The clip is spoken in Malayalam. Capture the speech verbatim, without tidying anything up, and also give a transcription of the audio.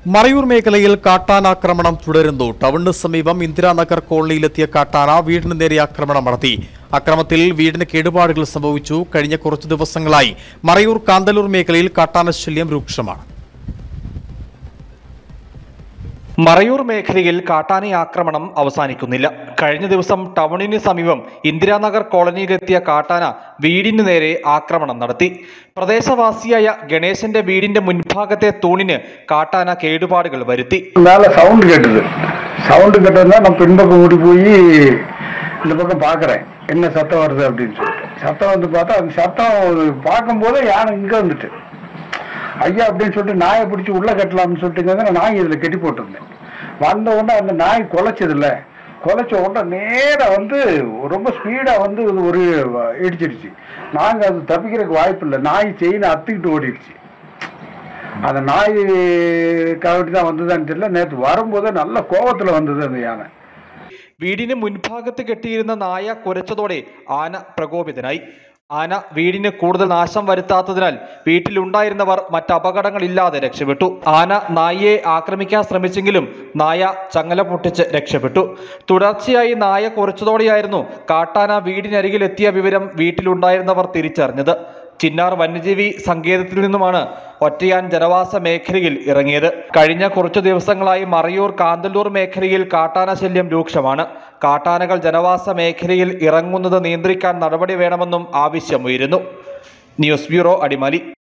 മറയൂർ മേഖലയിൽ കാട്ടാനാക്രമണം തുടരുന്നു. ടൗണിന് സമീപം ഇന്ദിരാനഗർ കോളനിയിലെത്തിയ കാട്ടാന വീടിന് നേരെ ആക്രമണം നടത്തി. അക്രമത്തിൽ വീടിന് കേടുപാടുകൾ സംഭവിച്ചു. കഴിഞ്ഞ കുറച്ചു ദിവസങ്ങളായി മറയൂർ കാന്തല്ലൂർ മേഖലയിൽ കാട്ടാന ശല്യം രൂക്ഷമാണ്. മറയൂർ മേഖലയിൽ കാട്ടാന ആക്രമണം അവസാനിക്കുന്നില്ല. കഴിഞ്ഞ ദിവസം ടൗണിന് സമീപം ഇന്ദിരാനഗർ കോളനിയിലെത്തിയ കാട്ടാന വീടിന് നേരെ ആക്രമണം നടത്തി. പ്രദേശവാസിയായ ഗണേശന്റെ വീടിന്റെ മുൻഭാഗത്തെ തൂണിന് കാട്ടാന കേടുപാടുകൾ വരുത്തി. സൗണ്ട് കേട്ടത് സൗണ്ട് കേട്ടதுனா நான் பின்பக்கம் ஓடி போய் இந்த பக்கம் பார்க்குறேன், என்ன சத்தம் வருது அப்படின்னு சொல்லிட்டு. சத்தம் வந்து பார்த்தா அந்த சத்தம் பார்க்கும்போது யானை இங்கே வந்துட்டு ஐயா அப்படின்னு சொல்லிட்டு நாயை பிடிச்சி உள்ளே கட்டலாம்னு சொல்லிட்டு நாய் இதில் கட்டி போட்டிருந்தேன். வந்த உடனே அந்த நாய் குலைச்சதில்ல, குலைச்ச உடனே நேராக வந்து ரொம்ப ஸ்பீடாக வந்து ஒரு இடிச்சிடுச்சு. நாங்கள் அது தப்பிக்கிறதுக்கு வாய்ப்பு இல்லை. நாய் செயினை அத்துக்கிட்டு ஓடிடுச்சு. அந்த நாய் கவட்டி தான் வந்ததான்னு தெரியல. நேற்று வரும்போது நல்ல கோபத்தில் வந்தது அந்த யானை. വീടിന് മുൻഭാഗത്ത് കെട്ടിയിരുന്ന നായ കുരച്ചതോടെ ആന പ്രകോപിതനായി. ആന വീടിന് കൂടുതൽ നാശം വരുത്താത്തതിനാൽ വീട്ടിലുണ്ടായിരുന്നവർ മറ്റ് അപകടങ്ങളില്ലാതെ രക്ഷപ്പെട്ടു. ആന നായയെ ആക്രമിക്കാൻ ശ്രമിച്ചെങ്കിലും നായ ചങ്ങല പൊട്ടിച്ച് രക്ഷപ്പെട്ടു. തുടർച്ചയായി നായ കുരച്ചതോടെയായിരുന്നു കാട്ടാന വീടിനരികിലെത്തിയ വിവരം വീട്ടിലുണ്ടായിരുന്നവർ തിരിച്ചറിഞ്ഞത്. ചിന്നാർ വന്യജീവി സങ്കേതത്തിൽ നിന്നുമാണ് ഒറ്റയാൻ ജനവാസ മേഖലയിൽ ഇറങ്ങിയത്. കഴിഞ്ഞ കുറച്ചു ദിവസങ്ങളായി മറയൂർ കാന്തല്ലൂർ മേഖലയിൽ കാട്ടാന ശല്യം രൂക്ഷമാണ്. കാട്ടാനകൾ ജനവാസ മേഖലയിൽ ഇറങ്ങുന്നത് നിയന്ത്രിക്കാൻ നടപടി വേണമെന്നും ആവശ്യമുയരുന്നു. News bureau, Adimali.